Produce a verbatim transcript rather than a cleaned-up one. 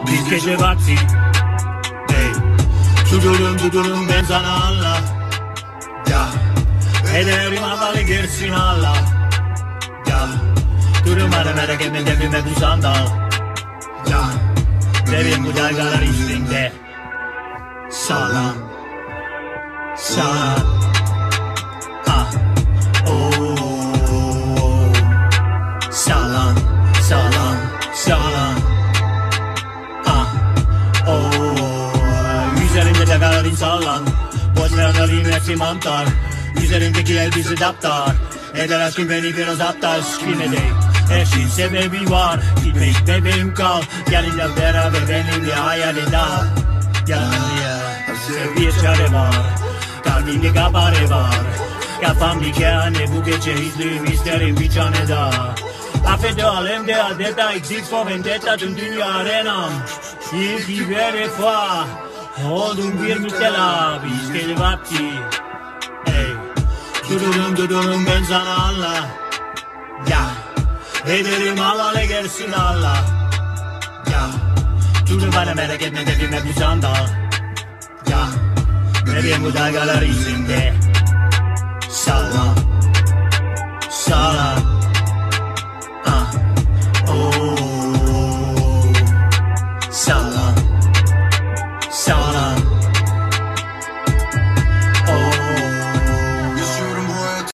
Bir gece vakti, hey, tuturum tuturum ben sana Allah. Ya, ederim havalı girsin Allah. Ya, durmadan merak etme devime bu sandal. Ya, devim bu dalgalar üstünde. Sağlam, sağlam. Ah, oh, sağlam, sağlam, sağlam. Ah, oh, üzerimde dalgalar sağlam. Boş ver alayım hepsi mantar. Üzerimdeki elbise daptar. Eder aşkım beni biraz aptal. Kime değil, her şeyin sebebi var. Gitmek bebeğim kal. Gelinle beraber benimle hayalin dal. Yanımda bir çare var. Kalbimde kabare var. Kafamda kehane bu gece izleyim isterim bir tane daha. Affede alemde adeta exist for vendetta tüm dünya arenam. İlk bir defa oldum bir müptela bir gece vakti. Hey, dudurum dudurum ben sana Allah. Ya, ederim havalı gelsin Allah. Ya, dudur bana merak etme devime bu sandal. Ya, bebeğim bu dalgalar izinde. Sağlam, sağlam.